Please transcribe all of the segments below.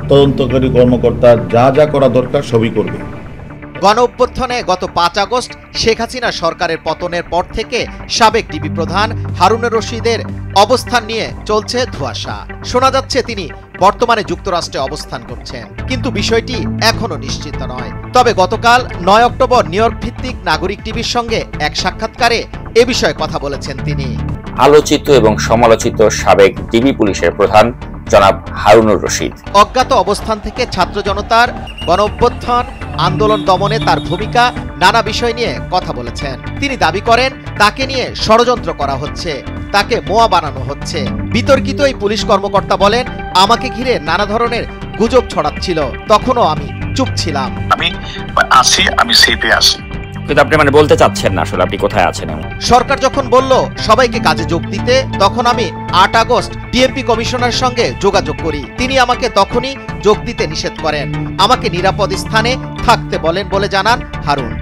তদন্তকারী কর্মকর্তা যা যা করা দরকার সবই করবে। গণ অভ্যুত্থানে গত 5 আগস্ট শেখ হাসিনা সরকারের পতনের পর থেকে সাবেক ডিবি প্রধান হারুন রশিদের অবস্থান নিয়ে চলছে ধোঁয়াশা। শোনা যাচ্ছে তিনি বর্তমানে যুক্তরাষ্ট্রে অবস্থান করছেন, কিন্তু বিষয়টি এখনো নিশ্চিত নয়। তবে গতকাল 9 অক্টোবর নিউ ইয়র্ক ভিত্তিক নাগরিক টিভির সঙ্গে এক সাক্ষাৎকারে এ বিষয়ে কথা বলেছেন তিনি। আলোচিত এবং সমালোচিত সাবেক ডিবি পুলিশের প্রধান জনাব হারুনুর রশিদ অজ্ঞাত অবস্থান থেকে ছাত্র জনতার গণ অভ্যুত্থান আন্দোলন দমনে তার ভূমিকা নানা বিষয় নিয়ে কথা বলেছেন। তিনি দাবি করেন তাকে নিয়ে ষড়যন্ত্র করা হচ্ছে, তাকে মোয়া বানানো হচ্ছে। বিতর্কিত এই পুলিশ কর্মকর্তা বলেন, আমাকে ঘিরে নানা ধরনের গুজব ছড়াচ্ছিল, তখনও আমি চুপ ছিলাম। আমি সেফে আছি। কিন্তু আপনি মানে বলতে চাচ্ছেন না আসলে আপনি কোথায় আছেন। সরকার যখন বলল সবাইকে কাজে যোগ দিতে, তখন আমি 8 আগস্ট ডিএমপি কমিশনার সঙ্গে যোগাযোগ করি। তিনি আমাকে তখনই যোগ দিতে নিষেধ করেন, আমাকে নিরাপদ স্থানে থাকতে বলেন বলে জানান হারুন।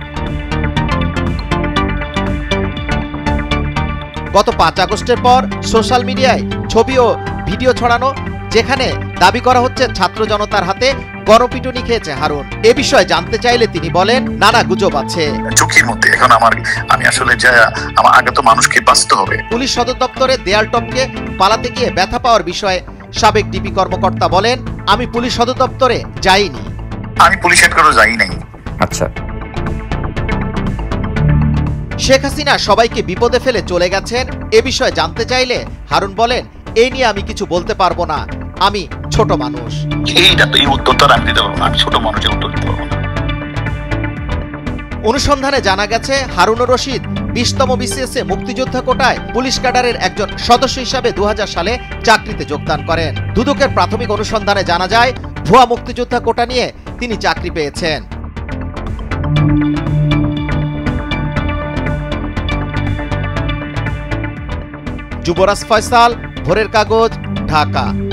গত 5 আগস্টের পর সোশ্যাল মিডিয়ায় ছবি ও ভিডিও ছড়ানো, যেখানে দাবি করা হচ্ছে ছাত্র জনতার হাতে গণপিটুনি খেয়েছে হারুন। এ বিষয়ে জানতে চাইলে তিনি বলেন, নানা গুজব আছে। ঝুঁকির মধ্যে এখন আমি আসলে আমার আগে তো মানুষকে বাঁচতে হবে। পুলিশ সদর দপ্তরে দেয়াল টপকে পালাতে গিয়ে ব্যথা পাওয়ার বিষয়ে সাবেক ডিবি কর্মকর্তা বলেন, আমি পুলিশ সদর দপ্তরে যাইনি। আমি পুলিশ হেডকোয়ার্টারে যাই নাই। আচ্ছা। শেখ হাসিনা সবাইকে বিপদে ফেলে চলে গেছেন, এ বিষয়ে জানতে চাইলে হারুন বলেন, এই নিয়ে আমি কিছু বলতে পারবো না, আমি ছোট মানুষ। এই উত্তরটা আমি দিতে পারবো না, আমি ছোট মানুষের উত্তর দিতে পারবো না। অনুসন্ধানে জানা গেছে হারুন রশিদ 20তম বিসিএসে মুক্তিযোদ্ধা কোটায় পুলিশ ক্যাডারের একজন সদস্য হিসাবে 2000 সালে চাকরিতে যোগদান করেন। দুদকের প্রাথমিক অনুসন্ধানে জানা যায় ভুয়া মুক্তিযোদ্ধা কোটা নিয়ে তিনি চাকরি পেয়েছেন। যুবরাজ ফয়সাল, ভোরের কাগজ, ঢাকা।